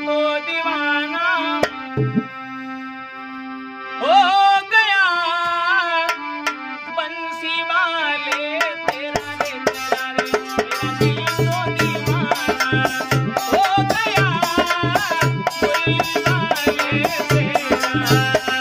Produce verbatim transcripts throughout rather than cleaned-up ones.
तो दीवाना हो गया बंसी वाले तेरा रे तेरा रे मेरा दिल तो दीवाना हो गया मुरली वाले तेरा।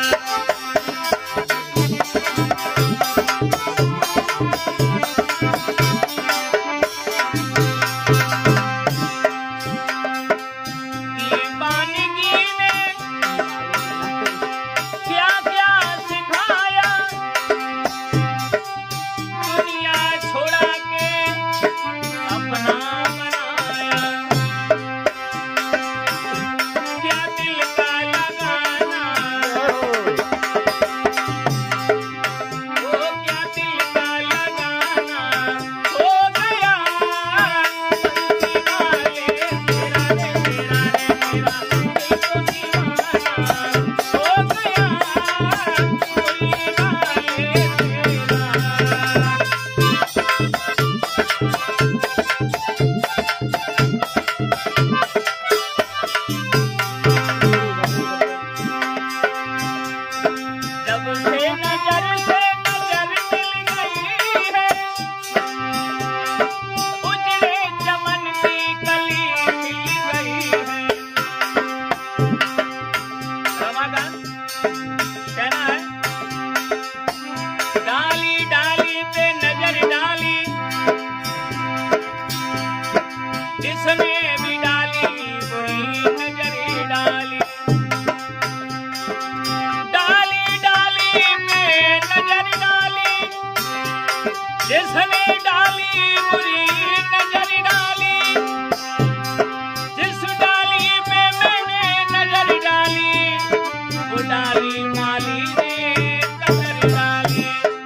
जिसने डाली बुरी नजर डाली, जिस डाली पे मैंने नजर डाली, वो डाली माली ने कदर डाली।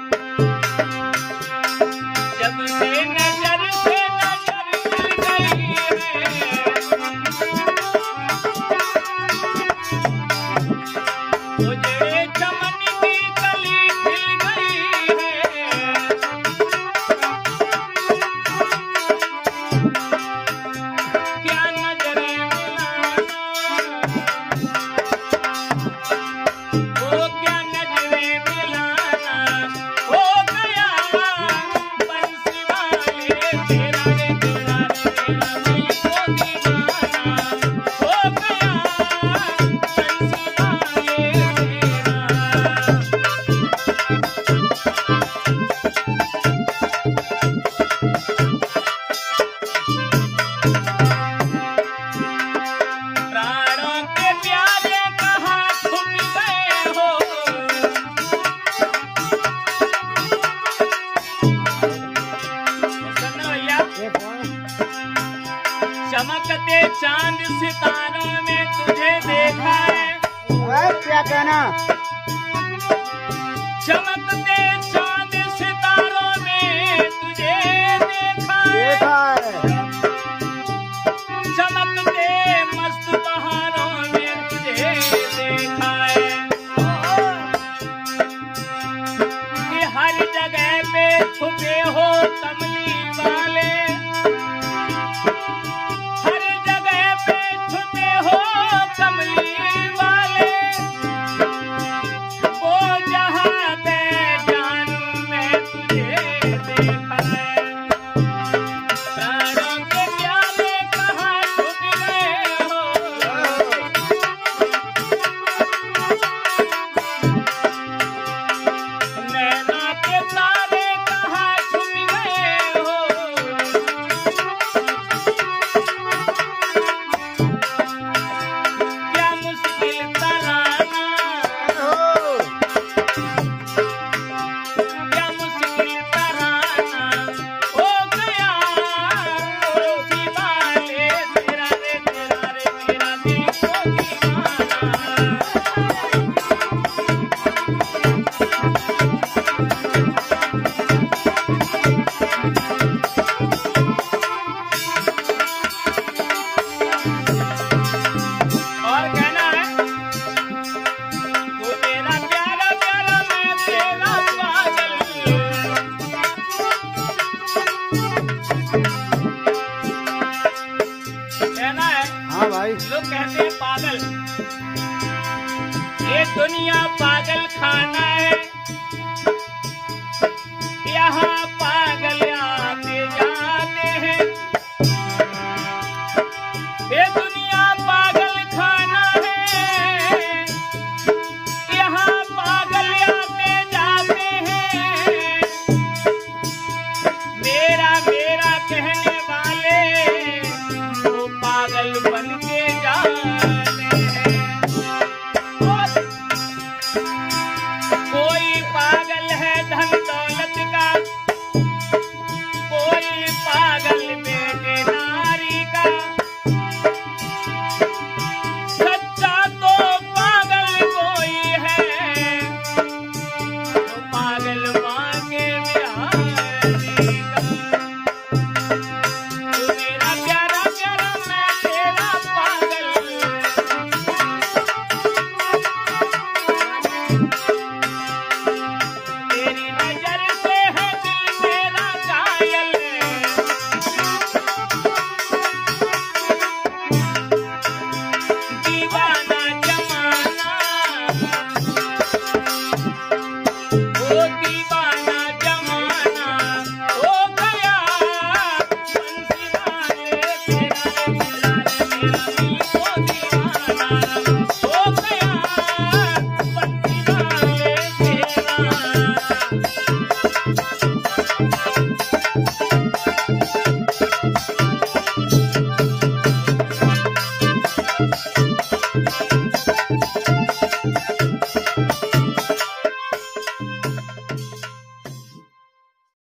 जब से नजर से नजर मिल गई है, मुझे चमन की कली खिल गई है। क्या नजरे मिलाना, वो क्या नजरे मिलाना, हो गया बंसी वाले तेरा रे तेरा रे तेरा दिल को दीवाना, हो गया बंसी वाले तेरा। प्राणों के प्यारे कहाँ छुप गए हो, सुनो भैया। चमकते चांद सितारों में तुझे देखा है, क्या कहना? चमकते चांद सितारों में तुझे देखा है, देखा है। चमकते मस्त बहारों में तुझे देखा है, कि हर जगह पे छुप